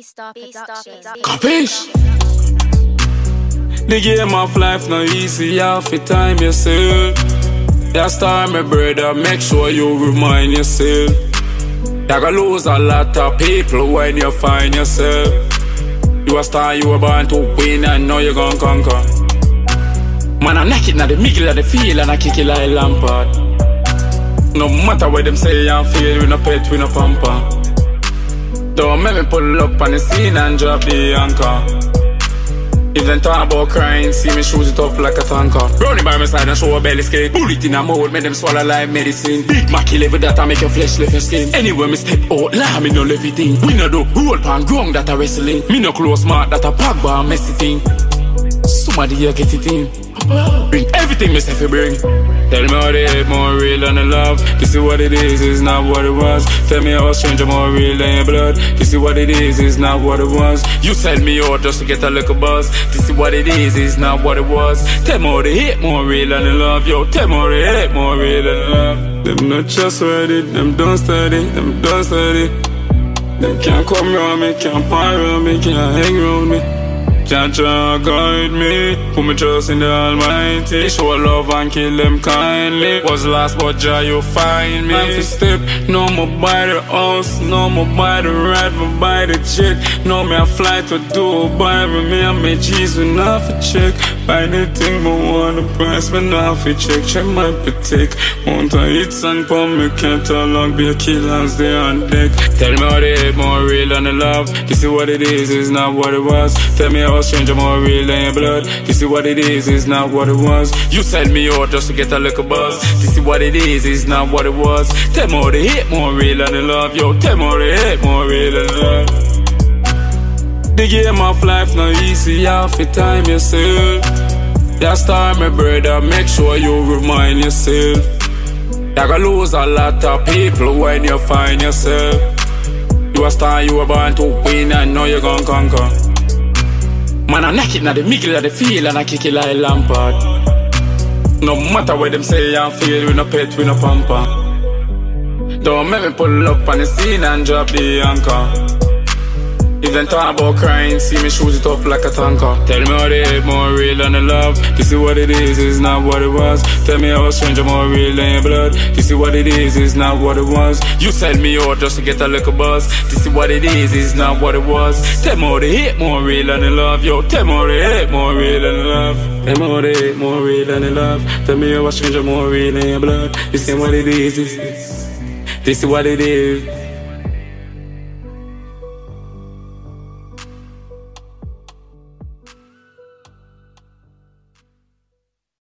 B-Star Productions. Capiche? The game of life no easy, you have to time yourself. That's time, my brother, make sure you remind yourself. You're gonna lose a lot of people when you find yourself. You a star, you were born to win, and now you're gonna conquer. Man, I knock it in the middle of the field and I kick it like Lampard. No matter what them say, I'm feel with no pet, with no pamper. Don't make me pull up on the scene and drop the anchor. If them talk about crying, see me shoes it up like a tanker. Running by my side and show a belly skate. Bullet in a mouth, make them swallow like medicine. Big Mackie level that I make your flesh left your skin. Anywhere me step out, lie me no levy thing. We no do roll pan ground that a wrestling. Me no close smart that a pack bar messy thing. Somebody here get it in. Bring everything myself you bring. Tell me how they hate more real than the love. This is what it is not what it was. Tell me how a stranger more real than your blood. This is what it is not what it was. You sell me out just to get a little buzz. This is what it is not what it was. Tell me how they hate more real than the love. Yo, tell me how they hate more real than the love. Them not trustworthy, them don't study, them don't study. Them can't come around me, can't point around me, can't hang around me. Can't try to guide me. Put me trust in the Almighty. Show love and kill them kindly. Was lost but Jah you find me. Man fi step, no more buy the house, no more buy the ride, but buy the jet. No me a fly to Dubai, but me and my G's we not fi check. Buy anything but want the price, but not fi check. Check my petite. Want a hits and pump me can't tell long be a killers they on deck. Tell me how they hate more real than the love. This is what it is not what it was. Tell me how a stranger more real than your blood. This is what it is not what it was. You sell me out just to get a little buzz. This is what it is not what it was. Tell me how they hate more real than the love. Yo, tell me how they hate more real than the love. The game of life no easy, you have to time yourself. That's time, my brother, make sure you remind yourself. You're gonna lose a lot of people when you find yourself. You a star, you were born to win, and now you're gonna conquer. Man, I knock it in the middle of the field and I kick it like Lampard. No matter what them say, I'm feel with no pet, with no pamper. Don't make me pull up on the scene and drop the anchor. If them talk about crying, see me shoes it up like a tanker. Tell me how they hate more real than the love. This is what it is not what it was. Tell me how a stranger more real than your blood. This is what it is not what it was. You sell me out just to get a little buzz. This is what it is not what it was. Tell me how they hate more real than the love. Yo, tell me how they hate more real than the love. Tell me how they hate more real than the love. Tell me how a stranger more real than your blood. This is what it is. This is what it is.